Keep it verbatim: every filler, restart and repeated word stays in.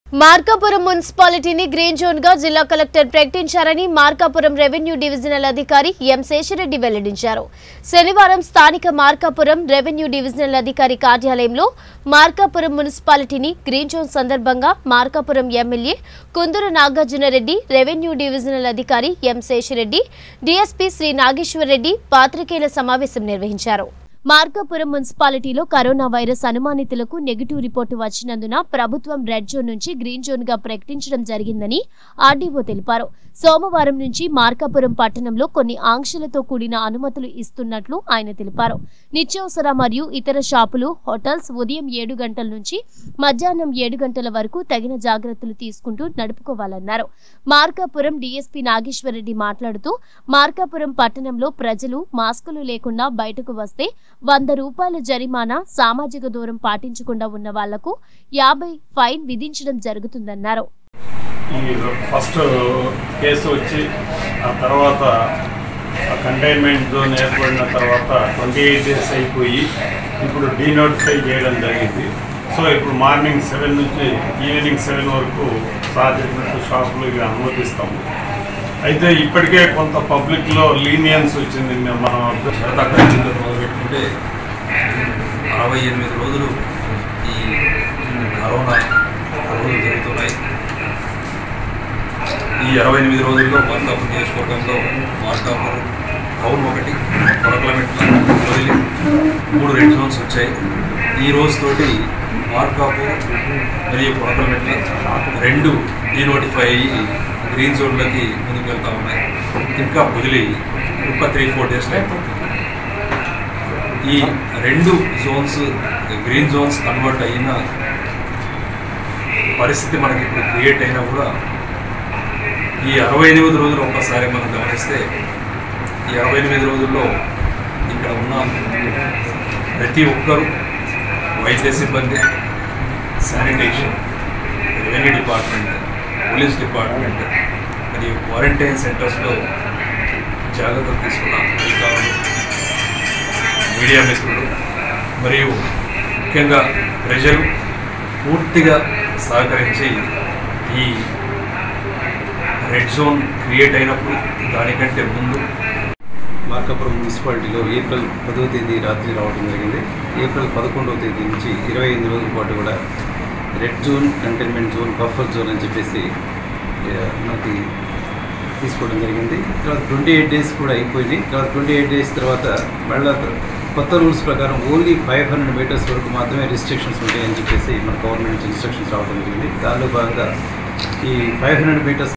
మార్కాపురం మున్సిపాలిటీని green zone గా జిల్లా కలెక్టర్ ప్రకటించారని మార్కాపురం రెవెన్యూ డివిజనల్ అధికారి ఎం శేషరెడ్డి వెల్లడించారు. శనివారం స్థానిక మార్కాపురం రెవెన్యూ డివిజనల్ అధికారి కార్యాలయంలో మార్కాపురం మున్సిపాలిటీని గ్రీన్ జోన్ సందర్భంగా Markapuram MLA Kunduru Nagarjunareddy, revenue divisional అధికారి ఎం శేషరెడ్డి, డీఎస్పీ శ్రీ నాగేశ్వరరెడ్డి పాత్రికేయుల సమావేశం నిర్వహించారు. మార్కాపురం మున్సిపాలిటీలో కరోనా వైరస్ అనుమానితులకు నెగిటివ్ రిపోర్టు వచ్చినందున ప్రభుత్వం రెడ్ జోన్ నుంచి గ్రీన్ జోన్ గా ప్రకటించడం జరిగిందని ఆర్డీఓ తెలిపారు. సోమవారం నుంచి మార్కాపురం పట్టణంలో కొన్ని ఆంక్షలతో కూడిన అనుమతులు ఇస్తున్నట్లు ఆయన తెలిపారు. నిత్యావసర మరియు ఇతర షాపులు, హోటల్స్ ఉదయం ఏడు గంటల నుంచి మధ్యాహ్నం ఏడు గంటల వరకు తగిన జాగ్రత్తలు తీసుకుంటూ నడుపుకోవాలన్నారు. మార్కాపురం డీఎస్పీ నాగేశ్వరరెడ్డి మాట్లాడుతూ మార్కాపురం పట్టణంలో ప్రజలు మాస్కులు లేకుండా బయటకు వస్తే వంద రూపాయల జరిమానా, సామాజిక దూరం పాటించకుండా ఉన్న వాళ్లకు యాభై ఫైన్ విధించడం జరుగుతుందన్నారు. ఫస్ట్ కేసు వచ్చి ఆ తర్వాత కంటైన్మెంట్ జోన్ ఏర్పడిన తర్వాత ట్వంటీ ఎయిట్ డేస్ అయిపోయి ఇప్పుడు డీనోటిఫై చేయడం జరిగింది. సో ఇప్పుడు మార్నింగ్ సెవెన్ నుంచి ఈవినింగ్ సెవెన్ వరకు సాధ్యమైనట్టు షాపులు ఇవి అనుమతిస్తాము. అయితే ఇప్పటికే కొంత పబ్లిక్లో లీనియన్స్ వచ్చింది. మనం మొదలుపెట్టుకుంటే అరవై ఎనిమిది రోజులు ఈ కరోనా రోజులు జరుగుతున్నాయి. ఈ అరవై ఎనిమిది రోజుల్లో మార్కాపురం నియోజకవర్గంలో మార్కాపురం టౌన్ ఒకటి, కొడకలమెట్ల వదిలి మూడు రెడ్ జోన్స్ వచ్చాయి. ఈ రోజుతోటి మార్కాపురం మరియు కొడకలమెట్ల రెండు డీనోటిఫై అయ్యి గ్రీన్ జోన్లకి ముందుకు వెళ్తూ ఉన్నాయి. ఇంకా వదిలి ఒక త్రీ ఫోర్ డేస్ అయిపోతుంది. ఈ రెండు జోన్స్ గ్రీన్ జోన్స్ కన్వర్ట్ అయిన పరిస్థితి మనకి ఇప్పుడు క్రియేట్ అయినా కూడా ఈ అరవై ఎనిమిది రోజులు ఒక్కసారి మనం గమనిస్తే ఈ అరవై ఎనిమిది రోజుల్లో ఇక్కడ ఉన్న ప్రతి ఒక్కరూ వైద్య సిబ్బంది, sanitation, revenue department, police department మరియు క్వారంటైన్ సెంటర్స్లో జాగ్రత్తలు తీసుకున్న అధికారులు, మీడియా మిత్రులు మరియు ముఖ్యంగా ప్రజలు పూర్తిగా సహకరించి ఈ రెడ్ జోన్ క్రియేట్ అయినప్పుడు దానికంటే ముందు మార్కాపురం మున్సిపాలిటీలో ఏప్రిల్ పదవ తేదీ రాత్రి రావడం జరిగింది. ఏప్రిల్ పదకొండవ తేదీ నుంచి ఇరవై ఎనిమిది రోజుల పాటు కూడా red zone, containment zone, buffer zone అని చెప్పేసి మనకి తీసుకోవడం జరిగింది. తర్వాత ట్వంటీ ఎయిట్ డేస్ కూడా అయిపోయింది. తర్వాత ట్వంటీ ఎయిట్ డేస్ తర్వాత మళ్ళీ కొత్త రూల్స్ ప్రకారం ఓన్లీ ఫైవ్ హండ్రెడ్ మీటర్స్ వరకు మాత్రమే రిస్ట్రిక్షన్స్ ఉంటాయని చెప్పేసి మన గవర్నమెంట్ నుంచి ఇన్స్ట్రక్షన్స్ రావడం జరిగింది. దానిలో భాగంగా ఈ ఫైవ్ హండ్రెడ్ మీటర్స్